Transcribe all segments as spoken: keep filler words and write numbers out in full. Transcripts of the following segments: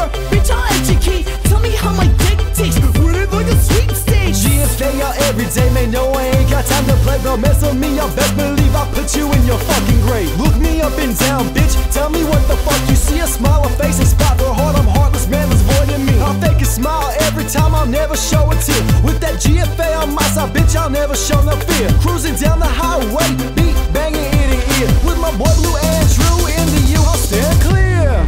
more, bitch, I'll educate. Tell me how my dick tastes, run it like a sweepstakes. G F A all every day, man, no, I ain't got time to play. Don't mess with me, I best believe I'll put you in your fucking grave. Look me up and down, bitch, tell me what the fuck you see. A smile, a face, a spot for heart, I'm heartless, man, that's voiding me. I'll fake a smile every time, I'll never show a tear. With that G F A on my side, bitch, I'll never show no fear. Cruising down the highway, beat banging ear to ear. With my boy Blue Andrew into you, I'll stand clear.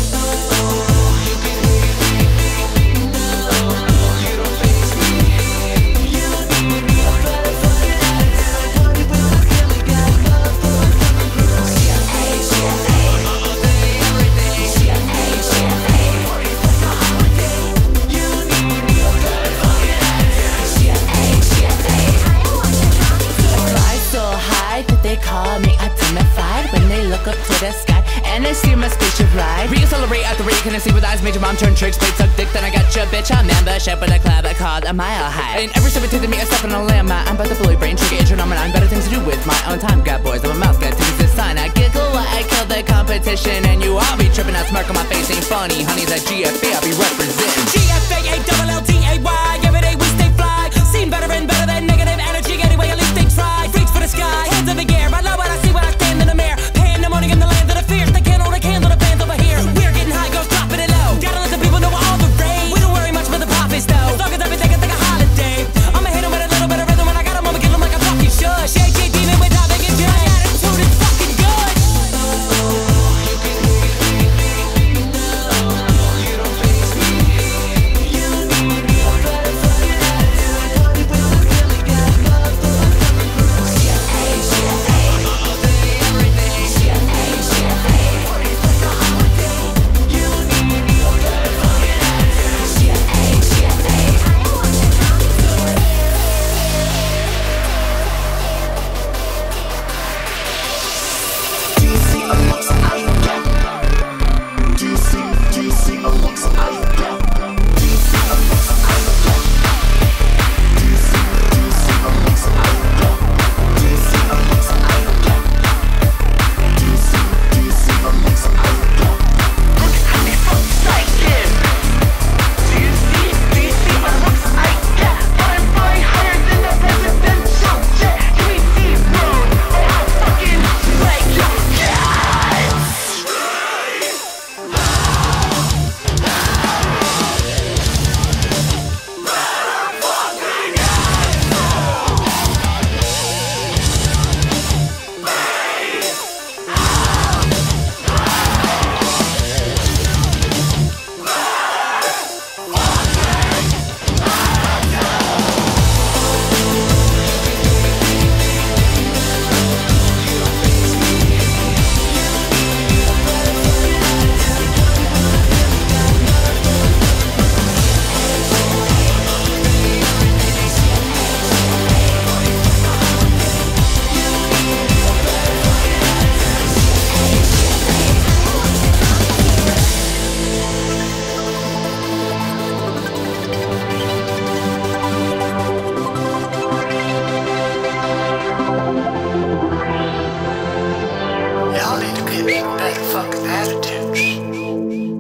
Call me identified when they look up to the sky and they see my spaceship ride. Reaccelerate at the rate, can I see with eyes? Major mom turn tricks, plate suck dick, then I got your bitch on membership with a club I called a mile high. And every step I take to me, I step on a landmine. I'm about to blow your brain, trigger intro number nine. Better things to do with my own time. Got boys on my mouth, got things to sign. I giggle while I kill the competition, and you all be tripping out, smirk on my face ain't funny. Honey's at G F A, I'll be representing G F A, A L L D A Y.